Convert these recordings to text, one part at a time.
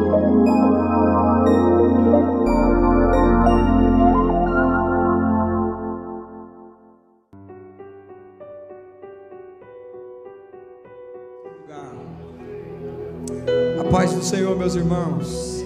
A paz do Senhor, meus irmãos.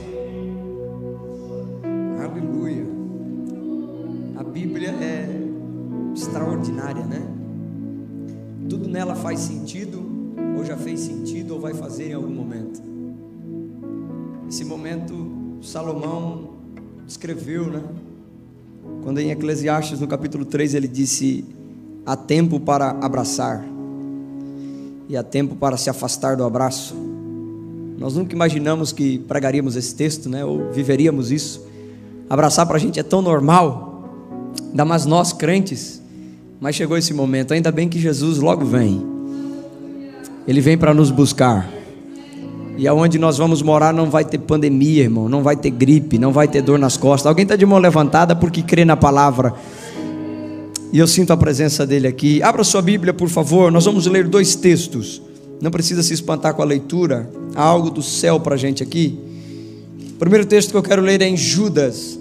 Aleluia. A Bíblia é extraordinária, né? Tudo nela faz sentido, ou já fez sentido, ou vai fazer em algum momento. Esse momento Salomão escreveu, né? Quando em Eclesiastes, no capítulo 3, ele disse: há tempo para abraçar e há tempo para se afastar do abraço. Nós nunca imaginamos que pregaríamos esse texto, né? Ou viveríamos isso. Abraçar para a gente é tão normal, ainda mais nós crentes. Mas chegou esse momento, ainda bem que Jesus logo vem. Ele vem para nos buscar. E aonde nós vamos morar não vai ter pandemia, irmão. Não vai ter gripe, não vai ter dor nas costas. Alguém está de mão levantada porque crê na palavra. E eu sinto a presença dele aqui. Abra sua Bíblia, por favor. Nós vamos ler 2 textos. Não precisa se espantar com a leitura. Há algo do céu para a gente aqui. O primeiro texto que eu quero ler é em Judas.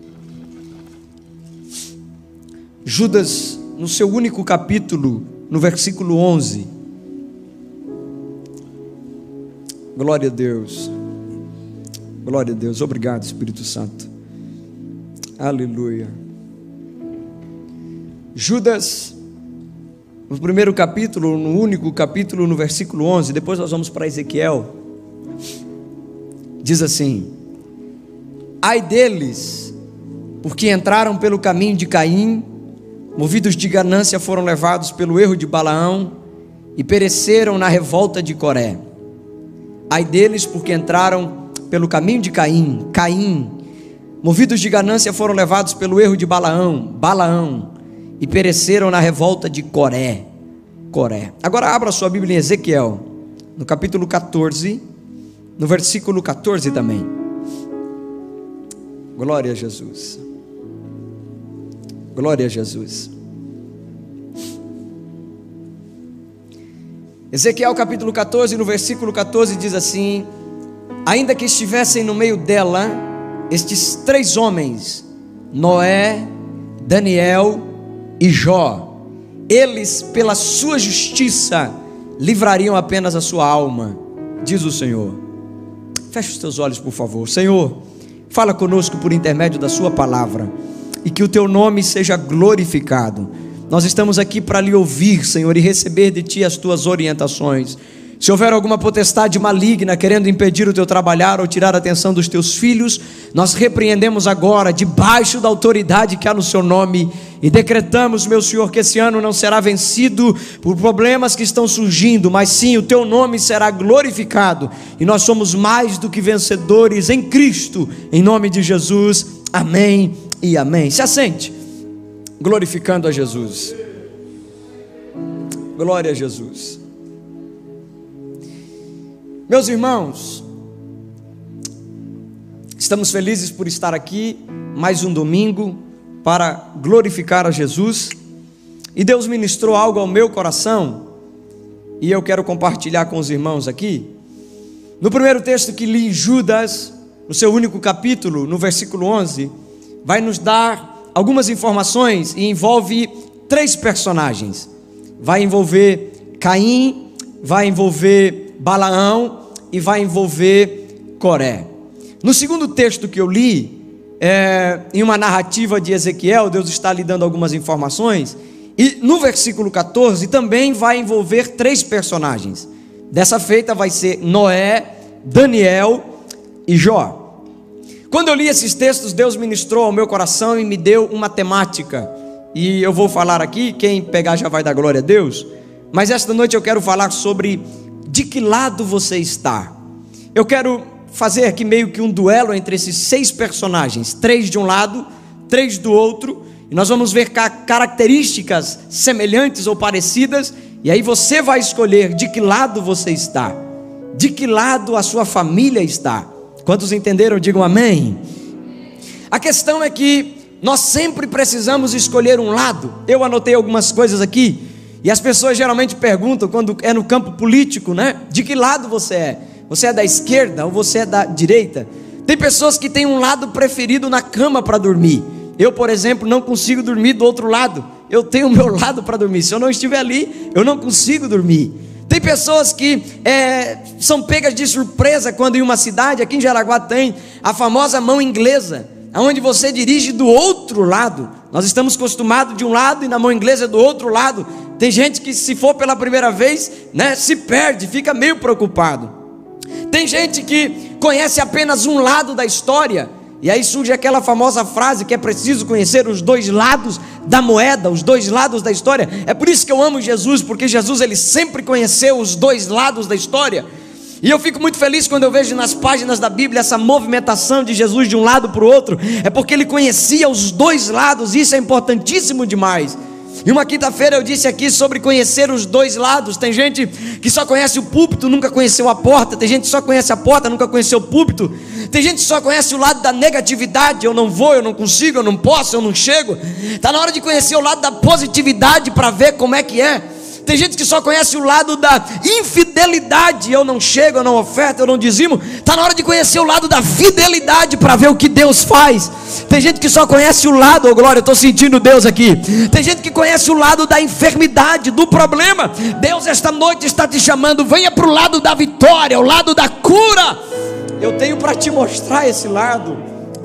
Judas, no seu único capítulo, no versículo 11. Glória a Deus. Glória a Deus. Obrigado, Espírito Santo. Aleluia. Judas, no primeiro capítulo, no único capítulo, no versículo 11. Depois nós vamos para Ezequiel. Diz assim: ai deles, porque entraram pelo caminho de Caim, movidos de ganância foram levados pelo erro de Balaão e pereceram na revolta de Coré. Ai deles, porque entraram pelo caminho de Caim, movidos de ganância foram levados pelo erro de Balaão e pereceram na revolta de Coré. Agora abra sua Bíblia em Ezequiel, no capítulo 14, no versículo 14 também. Glória a Jesus. Glória a Jesus. Ezequiel capítulo 14, no versículo 14 diz assim: ainda que estivessem no meio dela estes 3 homens, Noé, Daniel e Jó, eles pela sua justiça livrariam apenas a sua alma, diz o Senhor. Feche os teus olhos, por favor. Senhor, fala conosco por intermédio da sua palavra, e que o teu nome seja glorificado. Nós estamos aqui para lhe ouvir, Senhor, e receber de ti as tuas orientações. Se houver alguma potestade maligna querendo impedir o teu trabalhar ou tirar a atenção dos teus filhos, nós repreendemos agora, debaixo da autoridade que há no seu nome, e decretamos, meu Senhor, que esse ano não será vencido por problemas que estão surgindo, mas sim o teu nome será glorificado, e nós somos mais do que vencedores em Cristo, em nome de Jesus, amém e amém. Se assente, glorificando a Jesus. Glória a Jesus. Meus irmãos, estamos felizes por estar aqui mais um domingo para glorificar a Jesus, e Deus ministrou algo ao meu coração e eu quero compartilhar com os irmãos aqui. No primeiro texto que li em Judas, no seu único capítulo, no versículo 11, vai nos dar algumas informações e envolve 3 personagens. Vai envolver Caim, vai envolver Balaão e vai envolver Coré. No segundo texto que eu li, em uma narrativa de Ezequiel, Deus está lhe dando algumas informações, e no versículo 14 também vai envolver 3 personagens. Dessa feita vai ser Noé, Daniel e Jó. Quando eu li esses textos, Deus ministrou ao meu coração e me deu uma temática, e eu vou falar aqui, quem pegar já vai dar glória a Deus, mas esta noite eu quero falar sobre de que lado você está. Eu quero fazer aqui meio que um duelo entre esses 6 personagens, 3 de um lado, 3 do outro, e nós vamos ver características semelhantes ou parecidas, e aí você vai escolher de que lado você está, de que lado a sua família está. Quantos entenderam? Digam amém. A questão é que nós sempre precisamos escolher um lado. Eu anotei algumas coisas aqui, e as pessoas geralmente perguntam, quando é no campo político, né? De que lado você é? Você é da esquerda ou você é da direita? Tem pessoas que têm um lado preferido na cama para dormir. Eu, por exemplo, não consigo dormir do outro lado. Eu tenho o meu lado para dormir. Se eu não estiver ali, eu não consigo dormir. Tem pessoas que são pegas de surpresa quando em uma cidade, aqui em Jaraguá tem a famosa mão inglesa, onde você dirige do outro lado. Nós estamos acostumados de um lado e na mão inglesa do outro lado. Tem gente que, se for pela primeira vez, se perde, fica meio preocupado. Tem gente que conhece apenas um lado da história, e aí surge aquela famosa frase que é preciso conhecer os dois lados da moeda, os dois lados da história. É por isso que eu amo Jesus, porque Jesus, ele sempre conheceu os dois lados da história. E eu fico muito feliz quando eu vejo nas páginas da Bíblia essa movimentação de Jesus de um lado para o outro. É porque ele conhecia os dois lados, e isso é importantíssimo demais. E uma quinta-feira eu disse aqui sobre conhecer os dois lados. Tem gente que só conhece o púlpito, nunca conheceu a porta. Tem gente que só conhece a porta, nunca conheceu o púlpito. Tem gente que só conhece o lado da negatividade. Eu não vou, eu não consigo, eu não posso, eu não chego. Está na hora de conhecer o lado da positividade para ver como é que é. Tem gente que só conhece o lado da infidelidade. Eu não chego, eu não oferto, eu não dizimo. Está na hora de conhecer o lado da fidelidade para ver o que Deus faz. Tem gente que só conhece o lado, oh glória, eu estou sentindo Deus aqui. Tem gente que conhece o lado da enfermidade, do problema. Deus esta noite está te chamando, venha para o lado da vitória, o lado da cura. Eu tenho para te mostrar esse lado.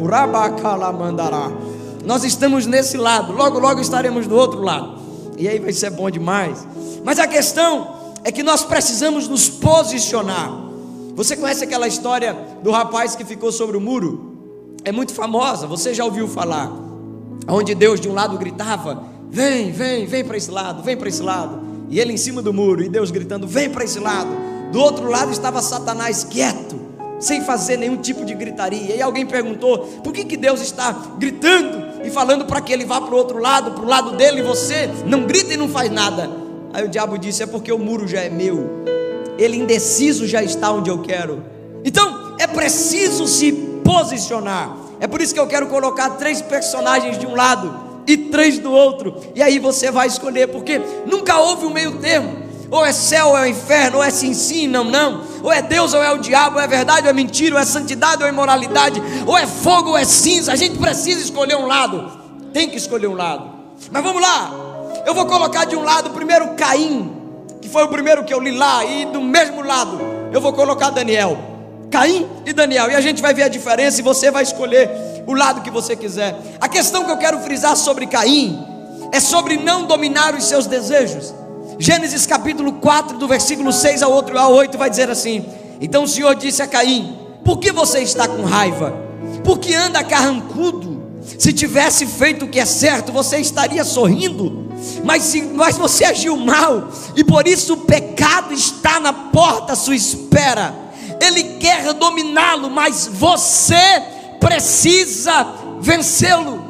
Nós estamos nesse lado, logo logo estaremos do outro lado. E aí vai ser bom demais. Mas a questão é que nós precisamos nos posicionar. Você conhece aquela história do rapaz que ficou sobre o muro? É muito famosa, você já ouviu falar. Onde Deus de um lado gritava: vem, vem, vem para esse lado, vem para esse lado. E ele em cima do muro, e Deus gritando: vem para esse lado. Do outro lado estava Satanás quieto, sem fazer nenhum tipo de gritaria. E alguém perguntou: por que Deus está gritando e falando para que ele vá para o outro lado, para o lado dele, e você não grita e não faz nada? Aí o diabo disse: é porque o muro já é meu, ele indeciso já está onde eu quero. Então é preciso se posicionar. É por isso que eu quero colocar 3 personagens de um lado e 3 do outro, e aí você vai escolher, porque nunca houve um meio termo. Ou é céu ou é inferno, ou é sim, não. Ou é Deus ou é o diabo, ou é verdade ou é mentira, ou é santidade ou é imoralidade, ou é fogo ou é cinza. A gente precisa escolher um lado, tem que escolher um lado. Mas vamos lá, eu vou colocar de um lado primeiro Caim, que foi o primeiro que eu li lá, e do mesmo lado eu vou colocar Daniel. Caim e Daniel, e a gente vai ver a diferença, e você vai escolher o lado que você quiser. A questão que eu quero frisar sobre Caim é sobre não dominar os seus desejos. Gênesis capítulo 4, do versículo 6 ao 8 vai dizer assim: então o Senhor disse a Caim: por que você está com raiva? Por que anda carrancudo? Se tivesse feito o que é certo, você estaria sorrindo. Mas você agiu mal, e por isso o pecado está na porta à sua espera. Ele quer dominá-lo, mas você precisa vencê-lo.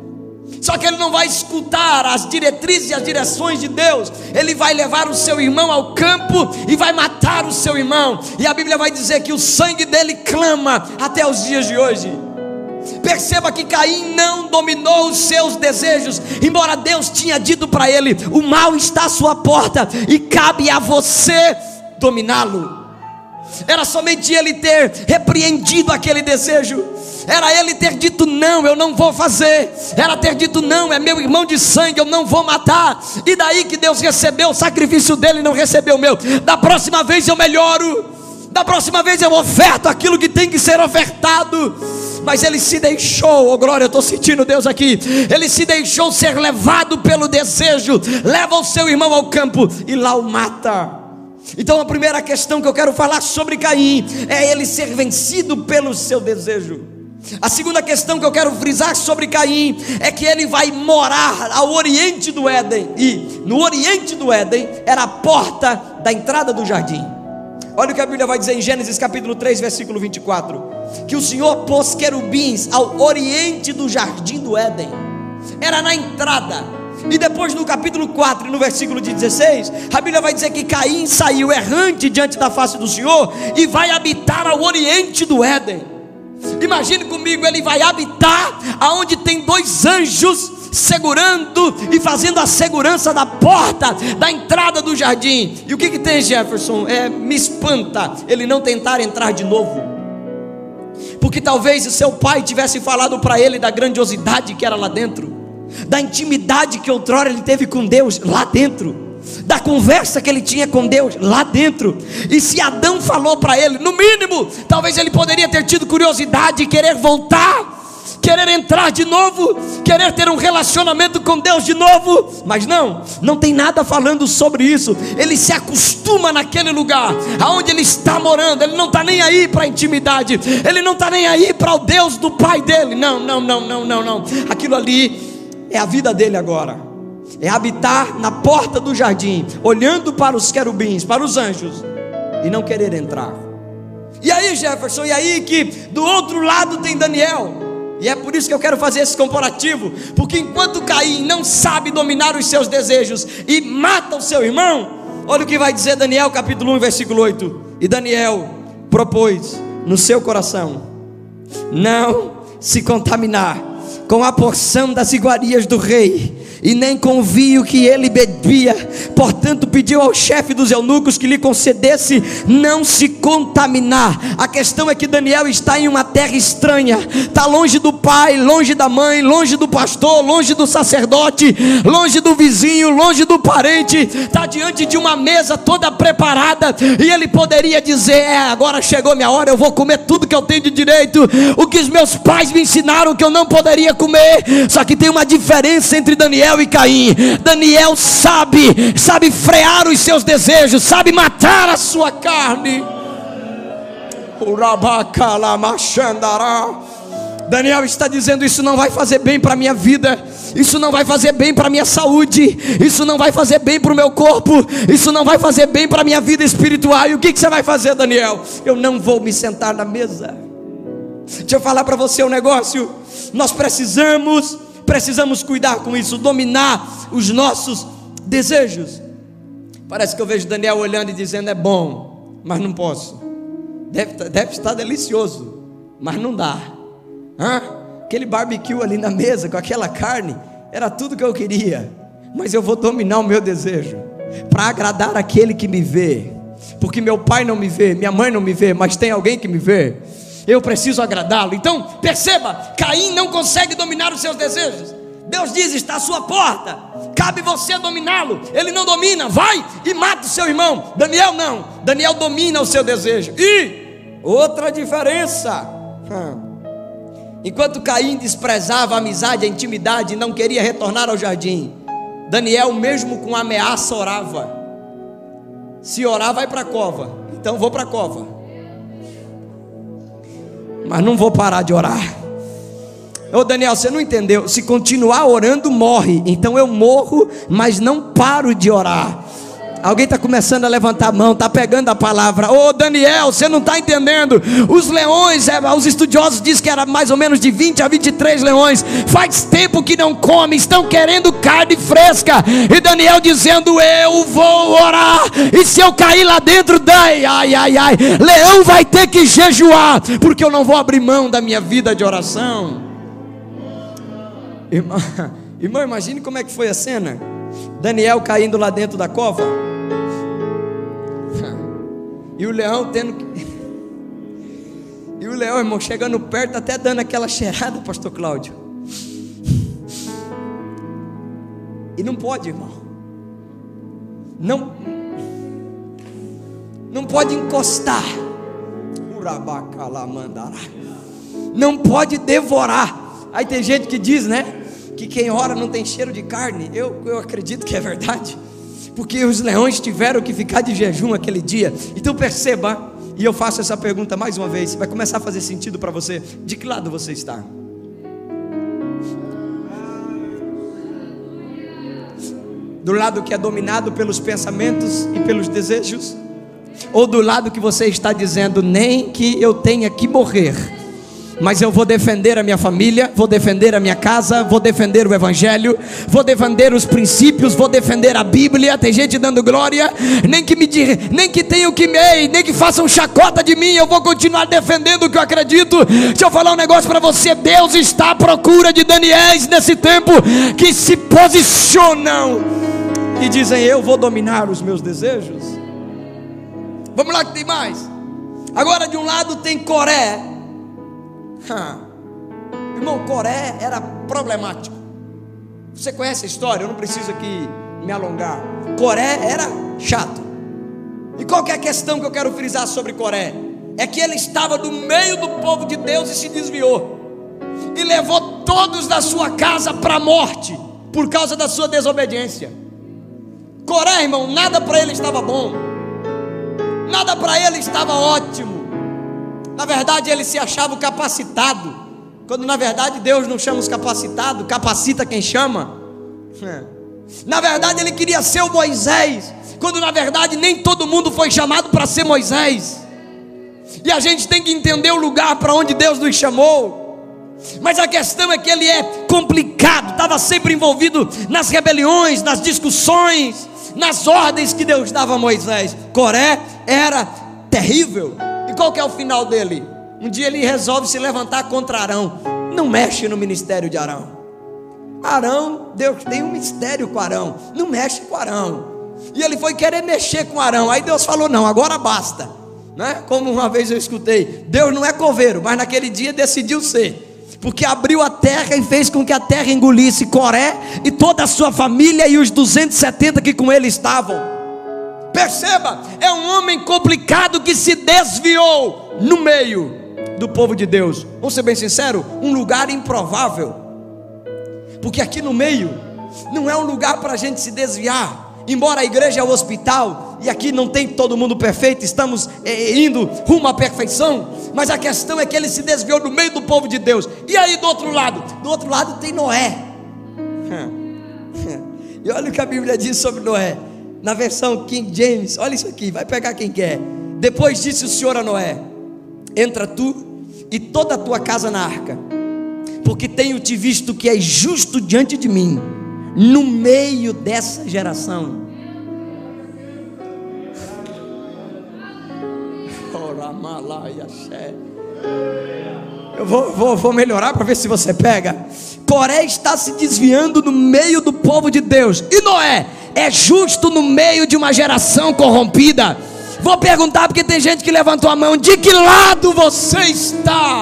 Só que ele não vai escutar as diretrizes e as direções de Deus. Ele vai levar o seu irmão ao campo e vai matar o seu irmão. E a Bíblia vai dizer que o sangue dele clama até os dias de hoje. Perceba que Caim não dominou os seus desejos, embora Deus tinha dito para ele: o mal está à sua porta e cabe a você dominá-lo. Era somente ele ter repreendido aquele desejo. Era ele ter dito: não, eu não vou fazer. Era ter dito: não, é meu irmão de sangue, eu não vou matar. E daí que Deus recebeu o sacrifício dele e não recebeu o meu. Da próxima vez eu melhoro, da próxima vez eu oferto aquilo que tem que ser ofertado. Mas ele se deixou, oh glória, eu estou sentindo Deus aqui. Ele se deixou ser levado pelo desejo. Leva o seu irmão ao campo e lá o mata. Então a primeira questão que eu quero falar sobre Caim é ele ser vencido pelo seu desejo. A segunda questão que eu quero frisar sobre Caim é que ele vai morar ao oriente do Éden. E no oriente do Éden era a porta da entrada do jardim. Olha o que a Bíblia vai dizer em Gênesis capítulo 3, versículo 24: que o Senhor pôs querubins ao oriente do jardim do Éden. Era na entrada. E depois no capítulo 4, no versículo 16, a Bíblia vai dizer que Caim saiu errante diante da face do Senhor e vai habitar ao oriente do Éden. Imagine comigo, ele vai habitar aonde tem 2 anjos segurando e fazendo a segurança da porta da entrada do jardim. E o que tem, Jefferson? Me espanta ele não tentar entrar de novo, porque talvez o seu pai tivesse falado para ele da grandiosidade que era lá dentro, da intimidade que outrora ele teve com Deus lá dentro, da conversa que ele tinha com Deus lá dentro. E se Adão falou para ele, no mínimo, talvez ele poderia ter tido curiosidade e querer voltar, querer entrar de novo, querer ter um relacionamento com Deus de novo. Mas não tem nada falando sobre isso. Ele se acostuma naquele lugar aonde ele está morando. Ele não está nem aí para a intimidade, ele não está nem aí para o Deus do pai dele. Não. Aquilo ali é a vida dele agora. É habitar na porta do jardim, olhando para os querubins, para os anjos, e não querer entrar. E aí, Jefferson, e aí que do outro lado tem Daniel. E é por isso que eu quero fazer esse comparativo, porque enquanto Caim não sabe dominar os seus desejos e mata o seu irmão, olha o que vai dizer Daniel capítulo 1 versículo 8. E Daniel propôs no seu coração não se contaminar com a porção das iguarias do rei, e nem com o vinho que ele bebia. Portanto pediu ao chefe dos eunucos que lhe concedesse não se contaminar. A questão é que Daniel está em uma terra estranha, está longe do pai, longe da mãe, longe do pastor, longe do sacerdote, longe do vizinho, longe do parente. Está diante de uma mesa toda preparada, e ele poderia dizer: agora chegou minha hora, eu vou comer tudo que eu tenho de direito, o que os meus pais me ensinaram que eu não poderia comer. Só que tem uma diferença entre Daniel e Caim. Daniel sabe frear os seus desejos, sabe matar a sua carne. Daniel está dizendo: isso não vai fazer bem para a minha vida, isso não vai fazer bem para a minha saúde, isso não vai fazer bem para o meu corpo, isso não vai fazer bem para a minha vida espiritual. E o que você vai fazer, Daniel? Eu não vou me sentar na mesa. Deixa eu falar para você um negócio. Nós precisamos cuidar com isso, dominar os nossos desejos. Parece que eu vejo Daniel olhando e dizendo: é bom, mas não posso. Deve estar delicioso, mas não dá. Aquele barbecue ali na mesa com aquela carne era tudo que eu queria, mas eu vou dominar o meu desejo para agradar aquele que me vê, porque meu pai não me vê, minha mãe não me vê, mas tem alguém que me vê. Eu preciso agradá-lo. Então perceba, Caim não consegue dominar os seus desejos. Deus diz: está à sua porta, cabe você dominá-lo. Ele não domina, vai e mata o seu irmão. Daniel não, Daniel domina o seu desejo. E outra diferença, enquanto Caim desprezava a amizade, a intimidade, e não queria retornar ao jardim, Daniel, mesmo com ameaça, orava. Se orar, vai para a cova. Então vou para a cova, mas não vou parar de orar. Ô Daniel, você não entendeu? Se continuar orando, morre. Então eu morro, mas não paro de orar. Alguém está começando a levantar a mão, está pegando a palavra. Ô Daniel, você não está entendendo. Os leões, os estudiosos dizem que era mais ou menos de 20 a 23 leões. Faz tempo que não comem, estão querendo carne fresca. E Daniel dizendo: eu vou orar, e se eu cair lá dentro, leão vai ter que jejuar, porque eu não vou abrir mão da minha vida de oração. Irmão, imagine como é que foi a cena. Daniel caindo lá dentro da cova, e o leão e o leão, irmão, chegando perto, até dando aquela cheirada, pastor Cláudio. E não pode, irmão, não pode encostar, não pode devorar. Aí tem gente que diz, né, que quem ora não tem cheiro de carne. Eu acredito que é verdade, porque os leões tiveram que ficar de jejum aquele dia. Então perceba, e eu faço essa pergunta mais uma vez, vai começar a fazer sentido para você. De que lado você está? Do lado que é dominado pelos pensamentos e pelos desejos? Ou do lado que você está dizendo: nem que eu tenha que morrer, mas eu vou defender a minha família, vou defender a minha casa, vou defender o evangelho, vou defender os princípios, vou defender a Bíblia. Tem gente dando glória, nem que tenham que nem que façam chacota de mim, eu vou continuar defendendo o que eu acredito. Deixa eu falar um negócio para você: Deus está à procura de Daniéis nesse tempo, que se posicionam e dizem: eu vou dominar os meus desejos. Vamos lá que tem mais. Agora, de um lado tem Coré. Irmão, Coré era problemático. Você conhece a história, eu não preciso aqui me alongar. Coré era chato. E qual que é a questão que eu quero frisar sobre Coré? É que ele estava no meio do povo de Deus e se desviou, e levou todos da sua casa para a morte, por causa da sua desobediência. Coré, irmão, nada para ele estava bom, nada para ele estava ótimo. Na verdade ele se achava capacitado, quando na verdade Deus não chama os capacitados, capacita quem chama. Na verdade ele queria ser o Moisés, quando na verdade nem todo mundo foi chamado para ser Moisés. E a gente tem que entender o lugar para onde Deus nos chamou. Mas a questão é que ele é complicado, estava sempre envolvido nas rebeliões, nas discussões, nas ordens que Deus dava a Moisés. Coré era terrível. E qual que é o final dele? Um dia ele resolve se levantar contra Arão. Não mexe no ministério de Arão. Arão, Deus tem um mistério com Arão, não mexe com Arão. E ele foi querer mexer com Arão. Aí Deus falou: não, agora basta, né? Como uma vez eu escutei, Deus não é coveiro, mas naquele dia decidiu ser, porque abriu a terra e fez com que a terra engolisse Coré e toda a sua família e os 270 que com ele estavam. Perceba, é um homem complicado que se desviou no meio do povo de Deus. Vamos ser bem sinceros, um lugar improvável, porque aqui no meio não é um lugar para a gente se desviar. Embora a igreja é o hospital, e aqui não tem todo mundo perfeito, estamos indo rumo à perfeição, mas a questão é que ele se desviou no meio do povo de Deus. E aí do outro lado tem Noé. E olha o que a Bíblia diz sobre Noé, na versão King James. Olha isso aqui, vai pegar quem quer. Depois disse o Senhor a Noé: entra tu e toda a tua casa na arca, porque tenho te visto que és justo diante de mim no meio dessa geração. Eu vou melhorar para ver se você pega. Coré está se desviando no meio do povo de Deus, e Noé é justo no meio de uma geração corrompida. Vou perguntar, porque tem gente que levantou a mão: de que lado você está?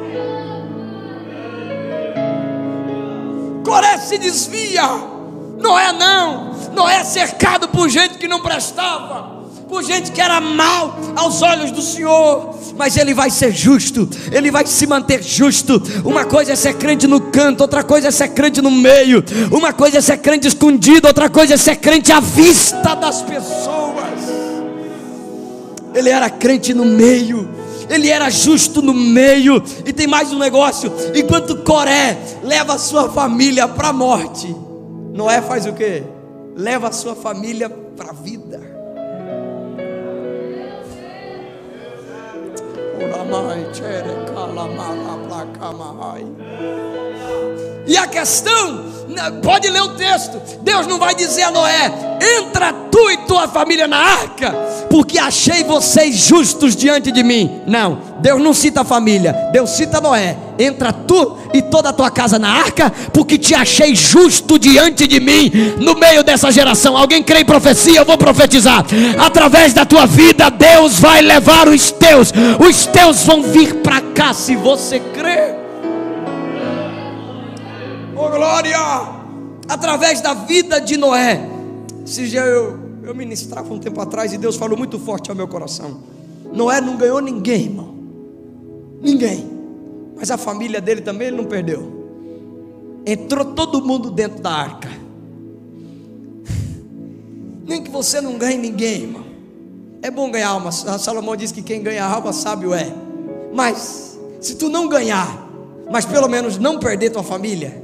Coré se desvia, Noé não. Noé é cercado por gente que não prestava, por gente que era mal aos olhos do Senhor, mas ele vai ser justo, ele vai se manter justo. Uma coisa é ser crente no canto, outra coisa é ser crente no meio. Uma coisa é ser crente escondido, outra coisa é ser crente à vista das pessoas. Ele era crente no meio, ele era justo no meio. E tem mais um negócio: enquanto Coré leva a sua família para a morte, Noé faz o quê? Leva a sua família para a vida. E a questão, pode ler o texto, Deus não vai dizer a Noé: entra tu e tua família na arca, porque achei vocês justos diante de mim. Não, Deus não cita a família, Deus cita Noé: entra tu e toda a tua casa na arca, porque te achei justo diante de mim no meio dessa geração. Alguém crê em profecia? Eu vou profetizar: através da tua vida Deus vai levar os teus vão vir para cá, se você crê. Oh glória! Através da vida de Noé. Esse dia eu ministrava um tempo atrás e Deus falou muito forte ao meu coração. Noé não ganhou ninguém, irmão, ninguém, mas a família dele também ele não perdeu. Entrou todo mundo dentro da arca. Nem que você não ganhe ninguém, irmão. É bom ganhar alma. Salomão diz que quem ganha alma sábio é. Mas se tu não ganhar, mas pelo menos não perder tua família.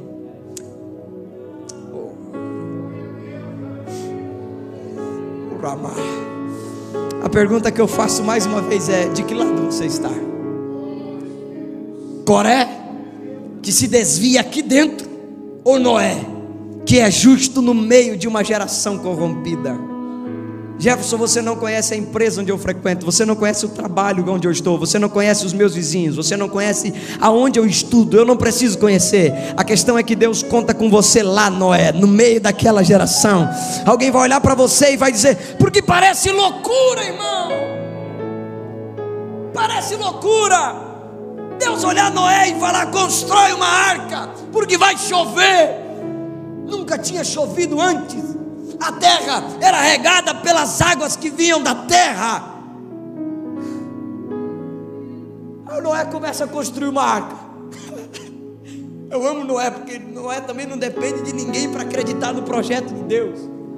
A pergunta que eu faço mais uma vez é: de que lado você está? Coré, que se desvia aqui dentro, ou Noé, que é justo no meio de uma geração corrompida? Jefferson, você não conhece a empresa onde eu frequento, você não conhece o trabalho onde eu estou, você não conhece os meus vizinhos, você não conhece aonde eu estudo, eu não preciso conhecer. A questão é que Deus conta com você lá, Noé, no meio daquela geração. Alguém vai olhar para você e vai dizer: porque parece loucura, irmão, parece loucura Deus olhar Noé e falar: constrói uma arca, porque vai chover. Nunca tinha chovido antes. A terra era regada pelas águas que vinham da terra. Aí Noé começa a construir uma arca. Eu amo Noé, porque Noé também não depende de ninguém para acreditar no projeto de Deus.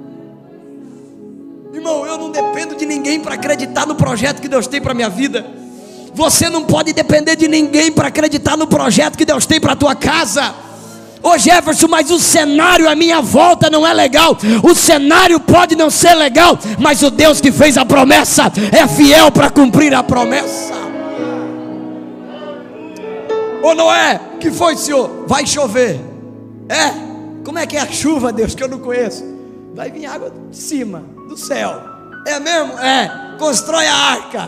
Irmão, eu não dependo de ninguém para acreditar no projeto que Deus tem para a minha vida. Você não pode depender de ninguém para acreditar no projeto que Deus tem para a tua casa. Ô Jefferson, mas o cenário à minha volta não é legal. O cenário pode não ser legal, mas o Deus que fez a promessa é fiel para cumprir a promessa. Ô Noé, que foi, senhor? Vai chover. Como é que é a chuva, Deus, que eu não conheço? Vai vir água de cima, do céu. É mesmo? Constrói a arca.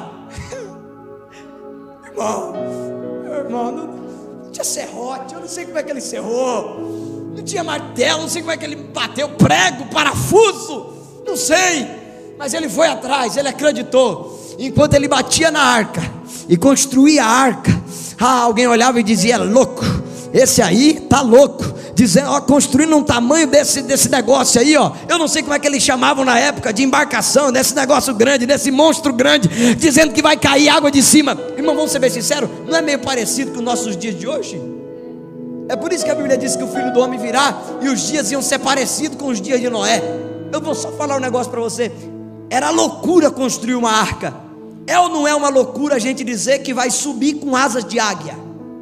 Irmão, não tinha serrote, eu não sei como é que ele serrou, não tinha martelo, não sei como é que ele bateu prego, parafuso, não sei, mas ele foi atrás, ele acreditou. Enquanto ele batia na arca e construía a arca, alguém olhava e dizia: louco, esse aí tá louco, dizendo, construindo um tamanho desse negócio aí, eu não sei como é que eles chamavam na época de embarcação, desse negócio grande, desse monstro grande, dizendo que vai cair água de cima. Irmão, vamos ser bem sinceros, não é meio parecido com os nossos dias de hoje? É por isso que a Bíblia diz que o Filho do Homem virá e os dias iam ser parecidos com os dias de Noé. Eu vou só falar um negócio para você. Era loucura construir uma arca. É ou não é uma loucura a gente dizer que vai subir com asas de águia?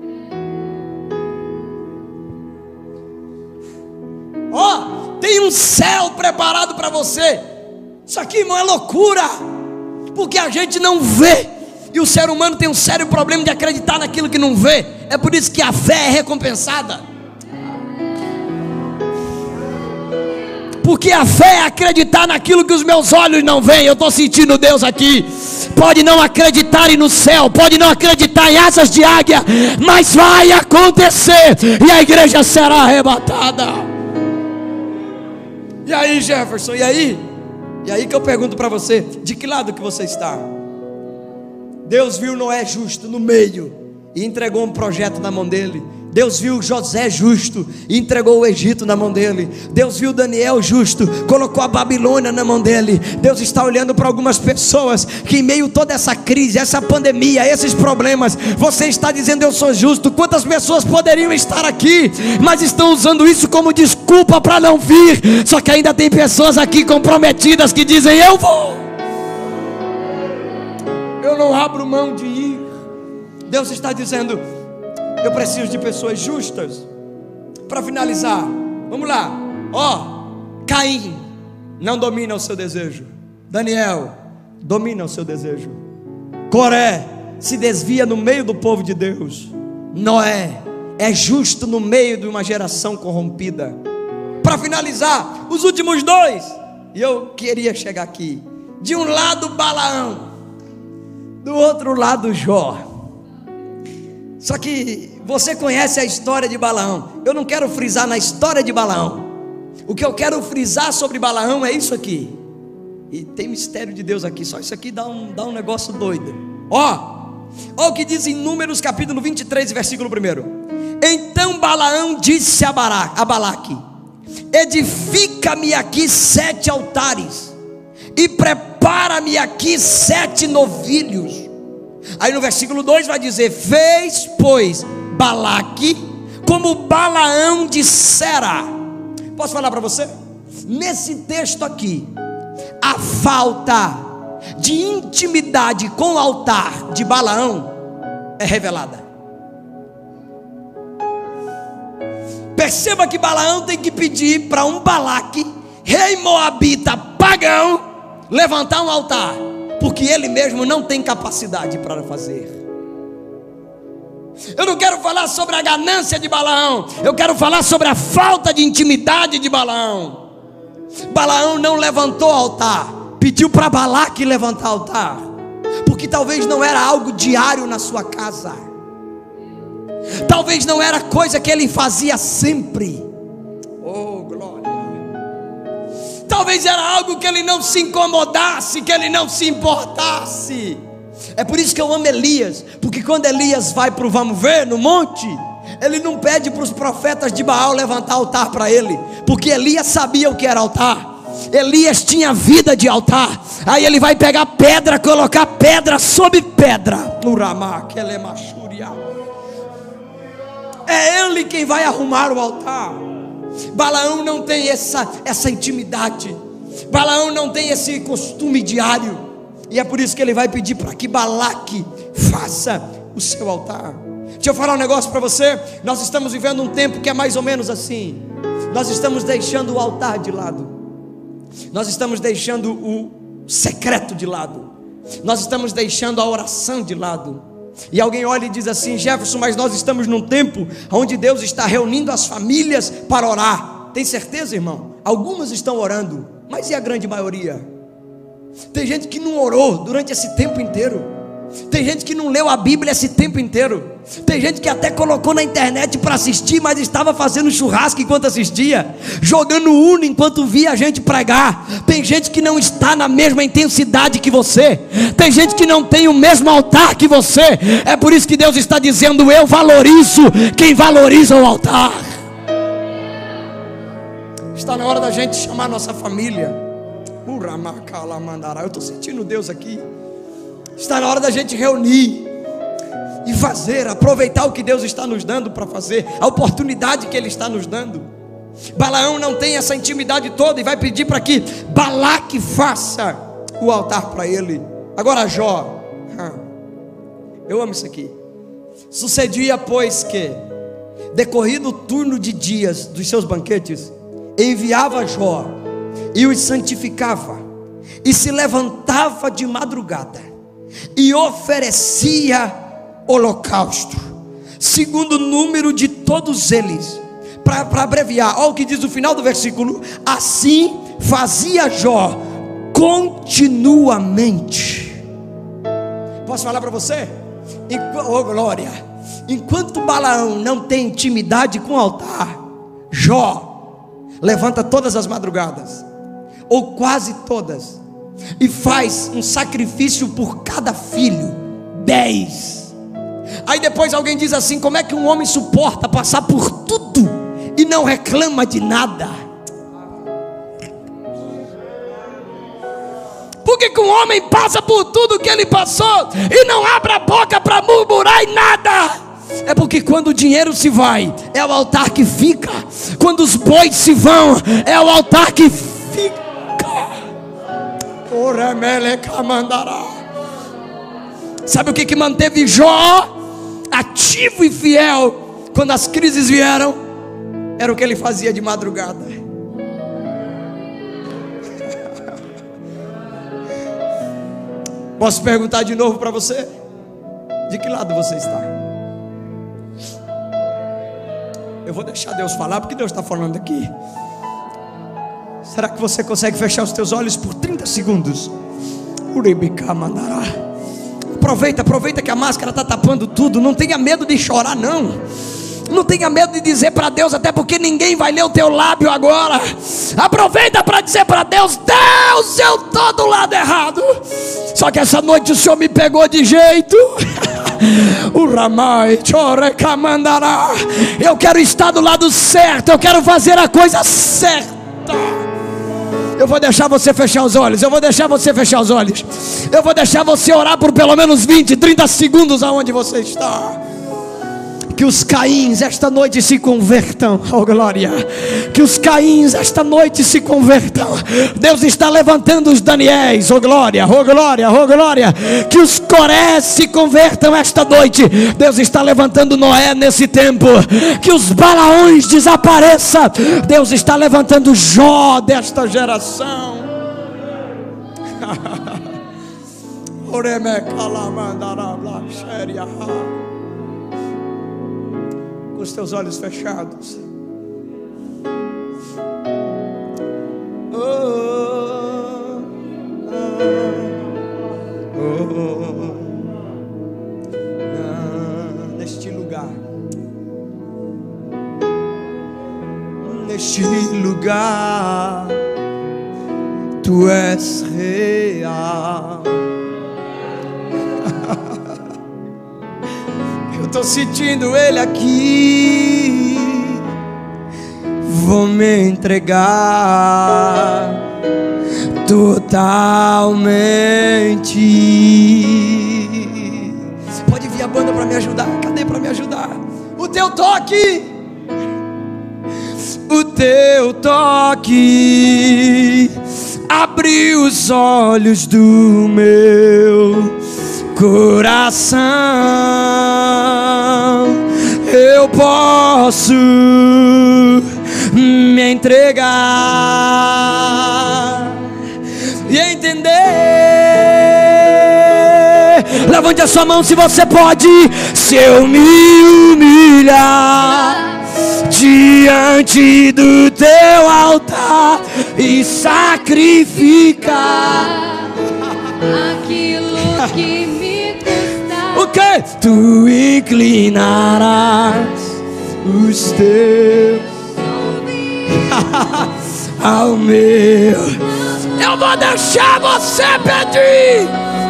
Tem um céu preparado para você. Isso aqui, irmão, é loucura, porque a gente não vê, e o ser humano tem um sério problema de acreditar naquilo que não vê. É por isso que a fé é recompensada, porque a fé é acreditar naquilo que os meus olhos não veem. Eu estou sentindo Deus aqui. Pode não acreditar no céu, pode não acreditar em asas de águia, mas vai acontecer, e a igreja será arrebatada. E aí, Jefferson, e aí que eu pergunto para você: de que lado que você está? Deus viu Noé justo no meio e entregou um projeto na mão dele. Deus viu José justo e entregou o Egito na mão dele. Deus viu Daniel justo, colocou a Babilônia na mão dele. Deus está olhando para algumas pessoas que, em meio a toda essa crise, essa pandemia, esses problemas, você está dizendo: eu sou justo. Quantas pessoas poderiam estar aqui, mas estão usando isso como desculpa para não vir? Só que ainda tem pessoas aqui comprometidas que dizem: eu vou, eu não abro mão de ir. Deus está dizendo: eu preciso de pessoas justas. Para finalizar, vamos lá. Caim não domina o seu desejo. Daniel domina o seu desejo. Coré se desvia no meio do povo de Deus. Noé é justo no meio de uma geração corrompida. Para finalizar, os últimos dois, e eu queria chegar aqui. De um lado Balaão, do outro lado Jó. Só que você conhece a história de Balaão. Eu não quero frisar na história de Balaão. O que eu quero frisar sobre Balaão é isso aqui. E tem mistério de Deus aqui. Só isso aqui dá um negócio doido. Ó o que diz em Números capítulo 23, versículo 1. Então Balaão disse a Balaque: edifica-me aqui 7 altares e prepara-me aqui 7 novilhos. Aí no versículo 2 vai dizer: fez, pois, Balaque como Balaão dissera. Posso falar para você? Nesse texto aqui, a falta de intimidade com o altar de Balaão é revelada. Perceba que Balaão tem que pedir para um Balaque, rei moabita pagão, levantar um altar, porque ele mesmo não tem capacidade para fazer. Eu não quero falar sobre a ganância de Balaão. Eu quero falar sobre a falta de intimidade de Balaão. Balaão não levantou altar, pediu para Balaque levantar altar, porque talvez não era algo diário na sua casa, talvez não era coisa que ele fazia sempre. Oh, glória! Talvez era algo que ele não se incomodasse, que ele não se importasse. É por isso que eu amo Elias, porque quando Elias vai para o vamos ver, no monte, ele não pede para os profetas de Baal levantar altar para ele, porque Elias sabia o que era altar. Elias tinha vida de altar. Aí ele vai pegar pedra, colocar pedra sobre pedra. É ele quem vai arrumar o altar. Balaão não tem essa intimidade. Balaão não tem esse costume diário. E é por isso que ele vai pedir para que Balaque faça o seu altar. Deixa eu falar um negócio para você. Nós estamos vivendo um tempo que é mais ou menos assim. Nós estamos deixando o altar de lado. Nós estamos deixando o secreto de lado. Nós estamos deixando a oração de lado. E alguém olha e diz assim: Jefferson, mas nós estamos num tempo onde Deus está reunindo as famílias para orar. Tem certeza, irmão? Algumas estão orando, mas e a grande maioria? Tem gente que não orou durante esse tempo inteiro. Tem gente que não leu a Bíblia esse tempo inteiro. Tem gente que até colocou na internet para assistir, mas estava fazendo churrasco enquanto assistia, jogando Uno enquanto via a gente pregar. Tem gente que não está na mesma intensidade que você. Tem gente que não tem o mesmo altar que você. É por isso que Deus está dizendo: eu valorizo quem valoriza o altar. Está na hora da gente chamar nossa família. Eu estou sentindo Deus aqui. Está na hora da gente reunir e fazer, aproveitar o que Deus está nos dando para fazer, a oportunidade que Ele está nos dando. Balaão não tem essa intimidade toda e vai pedir para que Balaque faça o altar para ele. Agora Jó, eu amo isso aqui. Sucedia, pois, que decorrido o turno de dias dos seus banquetes, enviava Jó e os santificava, e se levantava de madrugada e oferecia holocausto, segundo o número de todos eles. Para abreviar, olha o que diz no final do versículo: assim fazia Jó continuamente. Posso falar para você? Oh glória! Enquanto Balaão não tem intimidade com o altar, Jó levanta todas as madrugadas, ou quase todas, e faz um sacrifício por cada filho, 10. Aí depois alguém diz assim: como é que um homem suporta passar por tudo e não reclama de nada? Por que um homem passa por tudo que ele passou e não abre a boca para murmurar em nada? É porque quando o dinheiro se vai, é o altar que fica. Quando os bois se vão, é o altar que fica. Sabe o que manteve Jó ativo e fiel quando as crises vieram? Era o que ele fazia de madrugada. Posso perguntar de novo para você? De que lado você está? Eu vou deixar Deus falar, porque Deus está falando aqui. Será que você consegue fechar os teus olhos por 30 segundos? Aproveita que a máscara está tapando tudo. Não tenha medo de chorar, não. Não tenha medo de dizer para Deus, até porque ninguém vai ler o teu lábio agora. Aproveita para dizer para Deus: Deus, eu estou do lado errado, só que essa noite o Senhor me pegou de jeito. Eu quero estar do lado certo, eu quero fazer a coisa certa. Eu vou deixar você fechar os olhos. Eu vou deixar você fechar os olhos. Eu vou deixar você orar por pelo menos 20, 30 segundos aonde você está. Que os Caíns esta noite se convertam, oh glória. Que os Caíns esta noite se convertam. Deus está levantando os Daniéis, oh glória, oh glória, oh glória. Que os Corés se convertam esta noite. Deus está levantando Noé nesse tempo. Que os Balaões desapareçam. Deus está levantando Jó desta geração. os teus olhos fechados. Neste lugar, neste lugar, tu és real. Eu estou sentindo Ele aqui. Vou me entregar totalmente. Pode vir a banda para me ajudar. Cadê para me ajudar? O teu toque, o teu toque abriu os olhos do meu coração. Eu posso me entregar e entender. Levante a sua mão se você pode. Se eu me humilhar diante do teu altar e sacrificar aquilo que me custa, o que? Tu inclinarás os teus ao meu. Eu vou deixar você pedir.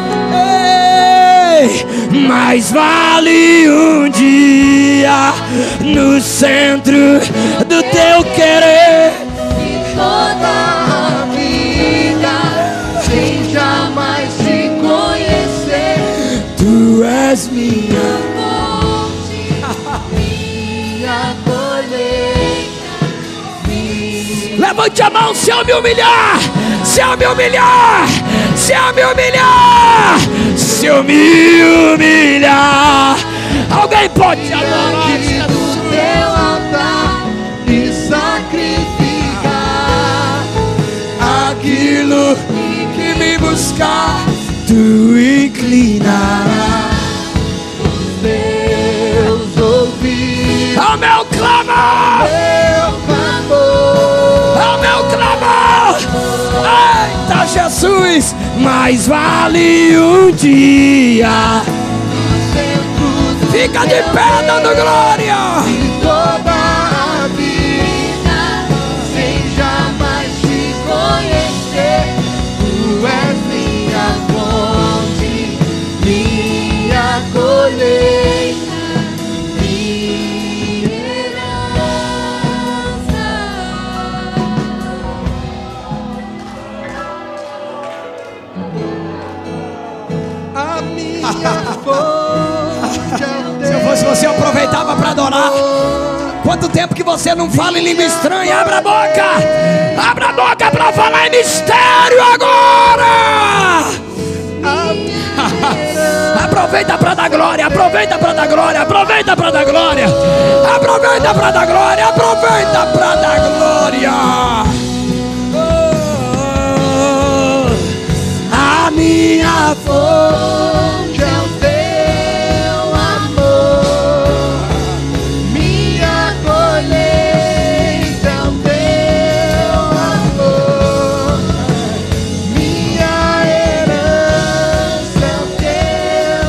Ei, mais vale um dia no centro do teu querer e toda a vida sem jamais te conhecer. Tu és minha fonte, minha colheita, minha... Levante a mão se eu me humilhar. Se eu me humilhar. Se eu me humilhar. Se eu me humilhar. Alguém pode adorar do teu altar e sacrificar aquilo que me buscar. Tu inclinarás os teus ouvidos ao meu clamor. Ao meu clamor. Eita Jesus. Mais vale um dia. Fica de pé dando glória. E toda a vida sem jamais te conhecer. Tu és minha fonte, minha colheita, minha herança. A minha fonte. Se eu fosse você, eu aproveitava para adorar. Quanto tempo que você não fala em língua estranha? Abra a boca. Abra a boca para falar em mistério agora. Aproveita para dar glória. Aproveita para dar glória. Aproveita para dar glória. Aproveita para dar glória. Aproveita para dar glória. A minha fonte é o teu amor, minha colheita é o teu amor, minha herança é o teu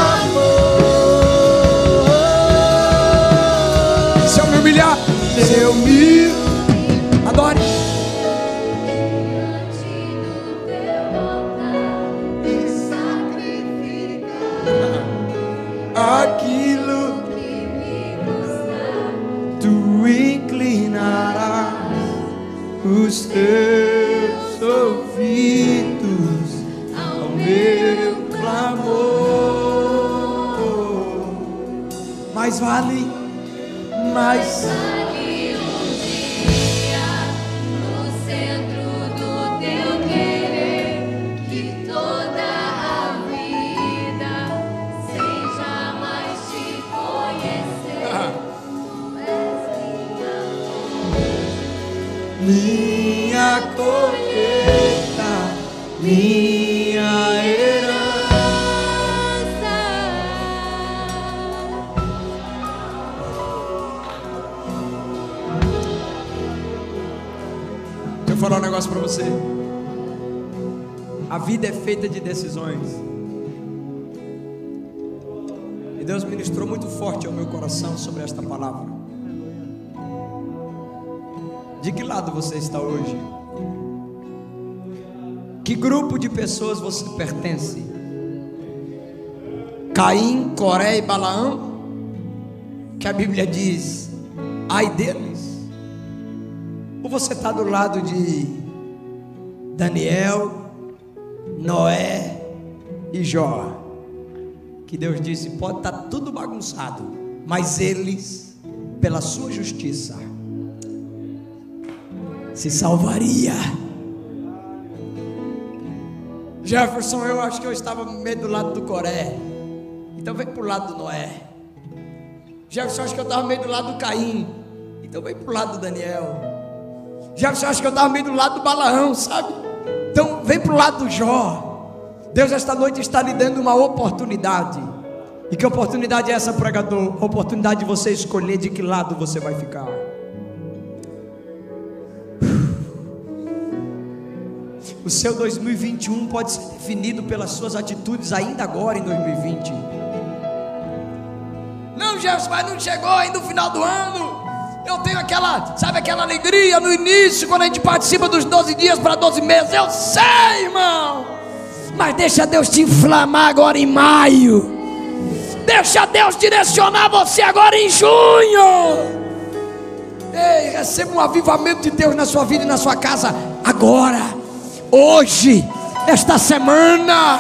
amor. Se eu me humilhar, se eu me adore. Aquilo que me custa, tu inclinarás os teus ouvidos ao meu clamor. Mais vale, mais vale um dia no centro do teu querer, que toda a vida sem jamais te conhecer. Tu és minha colheita, minha herança. falar um negócio para você. A vida é feita de decisões. E Deus ministrou muito forte ao meu coração sobre esta palavra. De que lado você está hoje? Que grupo de pessoas você pertence? Caim, Coré e Balaão? Que a Bíblia diz, ai deles. Ou você está do lado de Daniel, Noé e Jó? Que Deus disse, pode estar tudo bagunçado, mas eles, pela sua justiça, se salvaria. Jefferson, eu acho que eu estava meio do lado do Coré, então vem para o lado do Noé. Jefferson, acho que eu estava meio do lado do Caim, então vem para o lado do Daniel. Jefferson, acho que eu estava meio do lado do Balaão, sabe? Então vem para o lado do Jó. Deus esta noite está lhe dando uma oportunidade. E que oportunidade é essa, pregador? A oportunidade de você escolher de que lado você vai ficar. O seu 2021 pode ser definido pelas suas atitudes ainda agora em 2020. Não, Jesus, mas não chegou ainda o final do ano. Eu tenho aquela, sabe, aquela alegria no início, quando a gente participa dos 12 dias para 12 meses. Eu sei, irmão. Mas deixa Deus te inflamar agora em maio. Deixa Deus direcionar você agora em junho. Ei, receba um avivamento de Deus na sua vida e na sua casa agora, hoje, esta semana.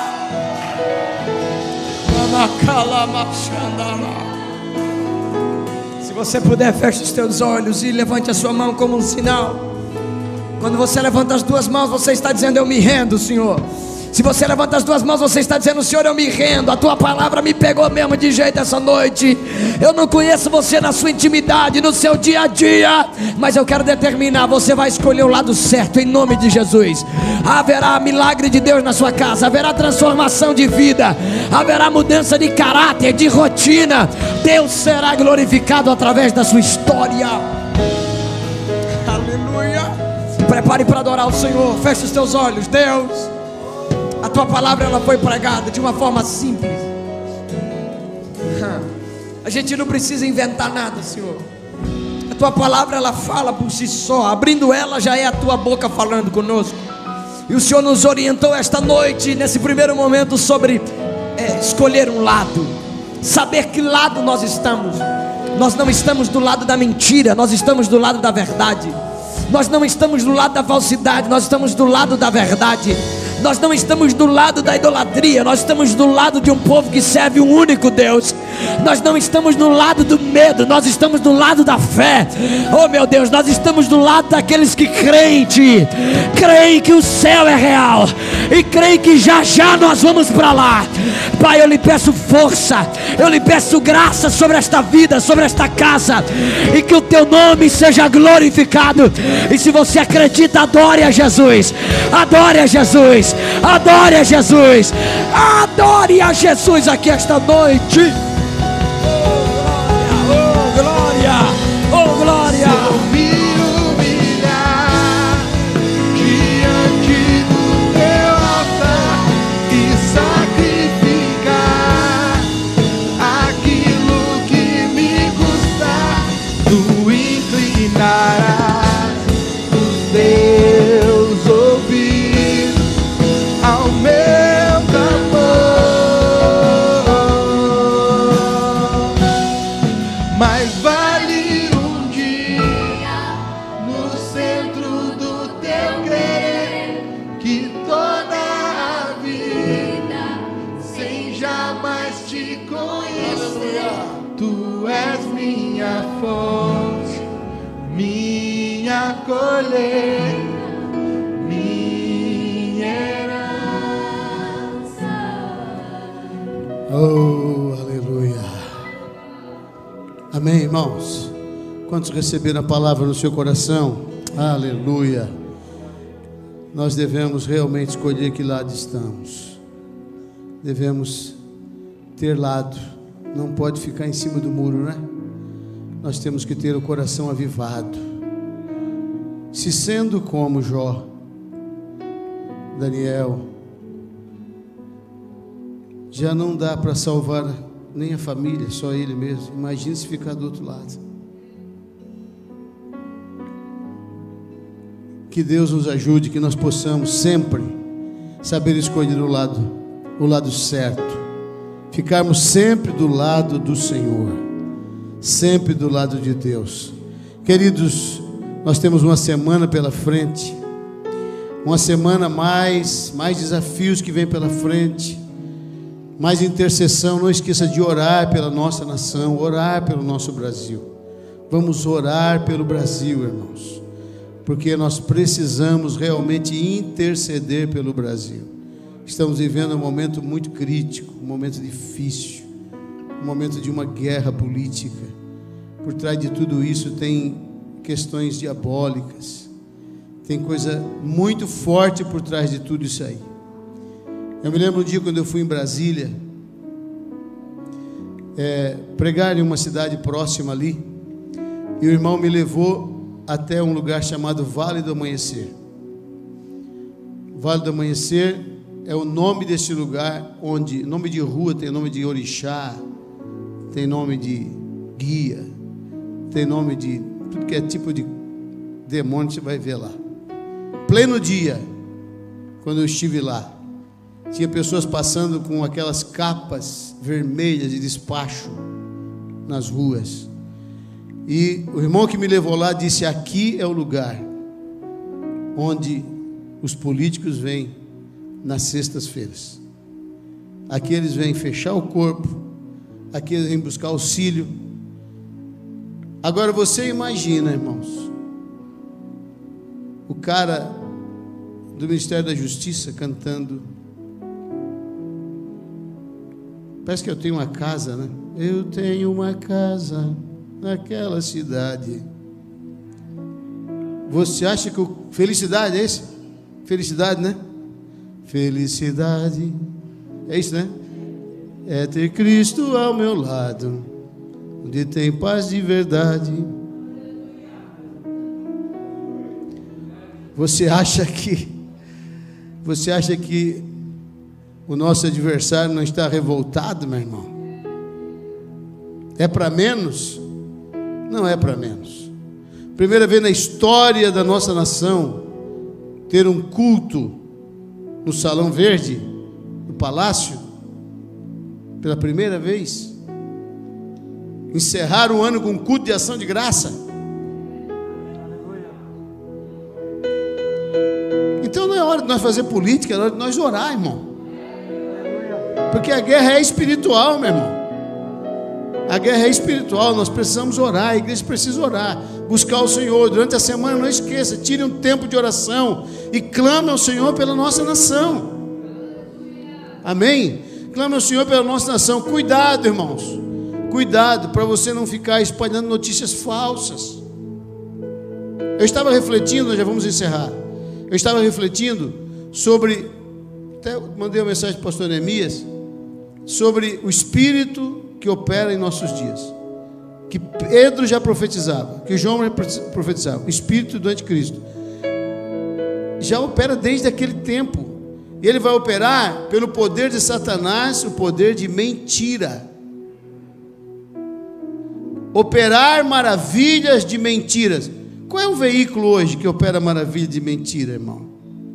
Se você puder, feche os teus olhos e levante a sua mão como um sinal. Quando você levanta as duas mãos, você está dizendo, eu me rendo, Senhor. Se você levanta as duas mãos, você está dizendo, Senhor, eu me rendo. A tua palavra me pegou mesmo de jeito essa noite. Eu não conheço você na sua intimidade, no seu dia a dia, mas eu quero determinar, você vai escolher o lado certo, em nome de Jesus. Haverá milagre de Deus na sua casa, haverá transformação de vida, haverá mudança de caráter, de rotina. Deus será glorificado através da sua história. Aleluia. Prepare para adorar o Senhor. Feche os teus olhos. Deus, a tua palavra ela foi pregada de uma forma simples. A gente não precisa inventar nada, Senhor. A tua palavra ela fala por si só. Abrindo ela já é a tua boca falando conosco. E o Senhor nos orientou esta noite, nesse primeiro momento, sobre escolher um lado. Saber que lado nós estamos. Nós não estamos do lado da mentira, nós estamos do lado da verdade. Nós não estamos do lado da falsidade, nós estamos do lado da verdade. Nós não estamos do lado da idolatria, nós estamos do lado de um povo que serve um único Deus. Nós não estamos do lado do medo, nós estamos do lado da fé. Oh meu Deus, nós estamos do lado daqueles que creem que o céu é real e creem que já já nós vamos para lá. Pai, eu lhe peço força, eu lhe peço graça sobre esta vida, sobre esta casa, e que o teu nome seja glorificado. E se você acredita, adore a Jesus, adore a Jesus, adore a Jesus, adore a Jesus aqui esta noite. Oh glória, oh glória, oh glória. Os teus ouvidos ao meu clamor, mas vale um dia no centro do teu querer, que toda a vida sem jamais te conhecer. Tu és minha fonte, minha colheita, minha herança. Oh, aleluia. Amém, irmãos? Quantos receberam a palavra no seu coração? Aleluia. Nós devemos realmente escolher que lado estamos. Devemos ter lado. Não pode ficar em cima do muro, né? Nós temos que ter o coração avivado. Se sendo como Jó, Daniel, já não dá para salvar nem a família, só ele mesmo. Imagine se ficar do outro lado. Que Deus nos ajude, que nós possamos sempre saber escolher o lado certo, ficarmos sempre do lado do Senhor, sempre do lado de Deus. Queridos, nós temos uma semana pela frente, uma semana mais desafios que vem pela frente, mais intercessão. Não esqueça de orar pela nossa nação, orar pelo nosso Brasil. Vamos orar pelo Brasil, irmãos, porque nós precisamos realmente interceder pelo Brasil. Estamos vivendo um momento muito crítico, um momento difícil, um momento de uma guerra política. Por trás de tudo isso tem questões diabólicas, tem coisa muito forte por trás de tudo isso aí. Eu me lembro um dia quando eu fui em Brasília, pregar em uma cidade próxima ali, e o irmão me levou até um lugar chamado Vale do Amanhecer. Vale do Amanhecer é o nome desse lugar, onde nome de rua tem nome de orixá, tem nome de guia, tem nome de tudo que é tipo de demônio, você vai ver lá. Pleno dia, quando eu estive lá, tinha pessoas passando com aquelas capas vermelhas de despacho nas ruas. E o irmão que me levou lá disse: aqui é o lugar onde os políticos vêm nas sextas-feiras. Aqui eles vêm fechar o corpo, aqui eles vêm buscar auxílio. Agora você imagina, irmãos, o cara do Ministério da Justiça cantando. Parece que eu tenho uma casa, né? Eu tenho uma casa naquela cidade. Você acha que felicidade é esse? Felicidade, né? Felicidade. É isso, né? É ter Cristo ao meu lado, onde tem paz de verdade. Você acha que o nosso adversário não está revoltado, meu irmão? É para menos? Não é para menos. Primeira vez na história da nossa nação ter um culto no Salão Verde do Palácio, pela primeira vez. Encerrar o ano com um culto de ação de graça. Então não é hora de nós fazer política, é hora de nós orar, irmão. Porque a guerra é espiritual, meu irmão. A guerra é espiritual, nós precisamos orar, a igreja precisa orar, buscar o Senhor. Durante a semana, não esqueça, tire um tempo de oração e clame ao Senhor pela nossa nação. Amém? Clame ao Senhor pela nossa nação. Cuidado, irmãos, cuidado para você não ficar espalhando notícias falsas. Eu estava refletindo, nós já vamos encerrar. Eu estava refletindo sobre, até mandei uma mensagem para o pastor Neemias, sobre o Espírito que opera em nossos dias, que Pedro já profetizava, que João já profetizava. O Espírito do Anticristo já opera desde aquele tempo, e ele vai operar pelo poder de Satanás, o poder de mentira, operar maravilhas de mentiras. Qual é o veículo hoje que opera maravilha de mentira, irmão?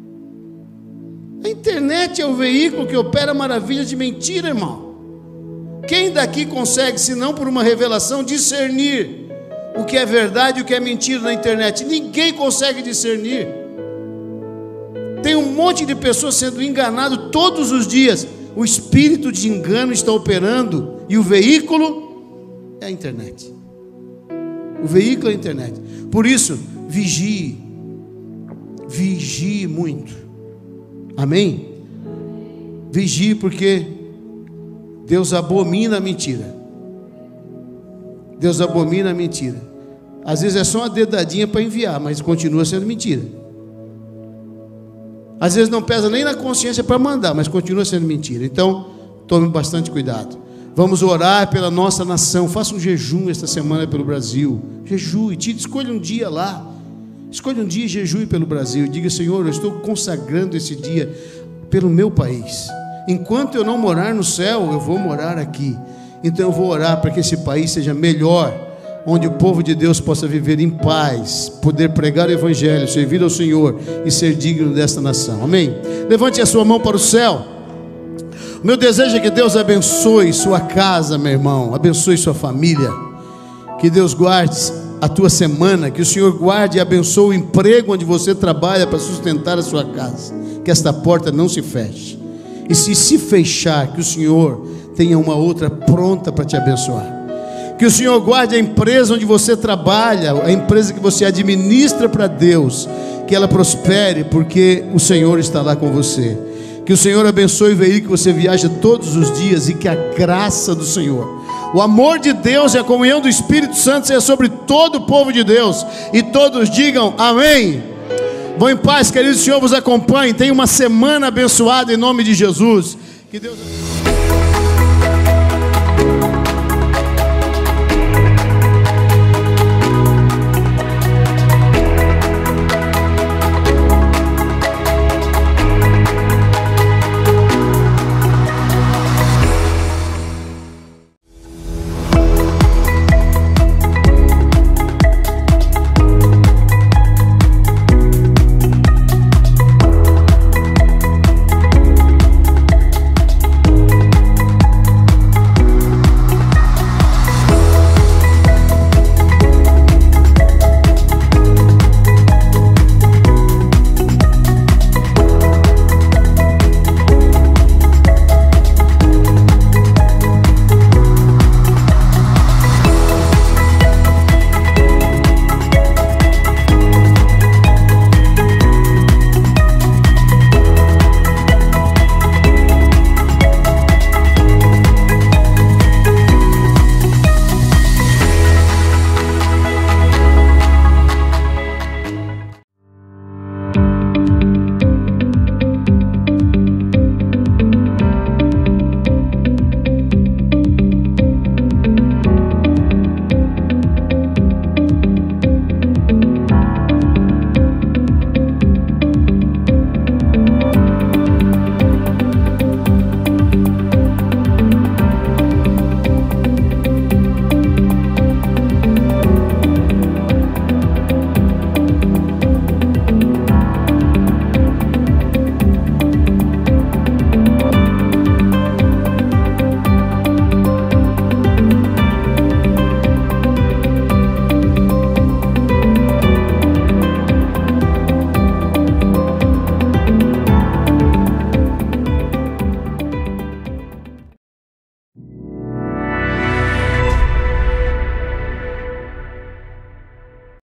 A internet é o veículo que opera maravilha de mentira, irmão. Quem daqui consegue, se não por uma revelação, discernir o que é verdade e o que é mentira na internet? Ninguém consegue discernir. Tem um monte de pessoas sendo enganadas todos os dias. O espírito de engano está operando e o veículo é a internet. O veículo é a internet. Por isso, vigie. Vigie muito. Amém? Vigie, porque Deus abomina a mentira. Deus abomina a mentira. Às vezes é só uma dedadinha para enviar, mas continua sendo mentira. Às vezes não pesa nem na consciência para mandar, mas continua sendo mentira. Então, tome bastante cuidado. Vamos orar pela nossa nação. Faça um jejum esta semana pelo Brasil. Jejue, escolha um dia lá. Escolha um dia e jejue pelo Brasil e diga: Senhor, eu estou consagrando esse dia pelo meu país. Enquanto eu não morar no céu, eu vou morar aqui. Então eu vou orar para que esse país seja melhor, onde o povo de Deus possa viver em paz, poder pregar o evangelho, servir ao Senhor e ser digno desta nação. Amém? Levante a sua mão para o céu. O meu desejo é que Deus abençoe sua casa, meu irmão, abençoe sua família, que Deus guarde a tua semana, que o Senhor guarde e abençoe o emprego onde você trabalha para sustentar a sua casa, que esta porta não se feche, e se fechar, que o Senhor tenha uma outra pronta para te abençoar. Que o Senhor guarde a empresa onde você trabalha, a empresa que você administra para Deus, que ela prospere, porque o Senhor está lá com você. Que o Senhor abençoe o veículo que você viaja todos os dias, e que a graça do Senhor, o amor de Deus e a comunhão do Espírito Santo seja sobre todo o povo de Deus, e todos digam amém. Vão em paz, querido. O Senhor vos acompanhe. Tenha uma semana abençoada em nome de Jesus. Que Deus